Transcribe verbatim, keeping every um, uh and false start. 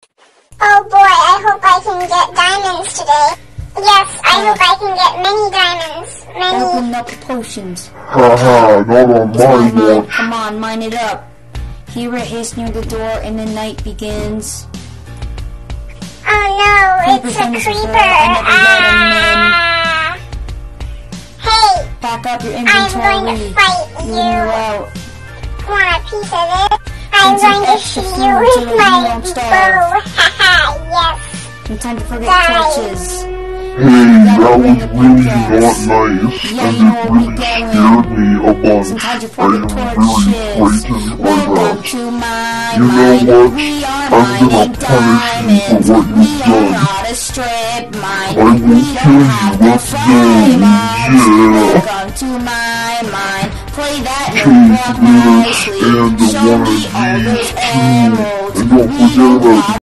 Oh boy, I hope I can get diamonds today. Yes, I hope I can get many diamonds. Many. Open up the potions. Haha, not on It's my my mine. watch. Come on, mine it up. Hear a hiss near the door and the night begins. Oh no, it's a Creeper creeper. things I never Ah. Hey, Back up your I'm inventory. going to fight Leave you you. out. Want a piece of this? I'm Need some going to extra shoot food you so with that you my won't bow. starve. Haha, yes. No time to forget Die. torches. Hey, that was really not nice, Yeah, and you know it where we really going. scared me a bunch. Sometimes you I forget am very torches. frightened by Welcome that. to my You know mine. what? We are I'm gonna mining punish you for diamonds. what We you've are done. not a strip mine. I will We kill don't you. have to Let's go. fight mobs. Yeah. Welcome to my mine. Play that Hey, notebook Glitter, nicely. and the Show one me all of those these two. emeralds. And don't We forget know about how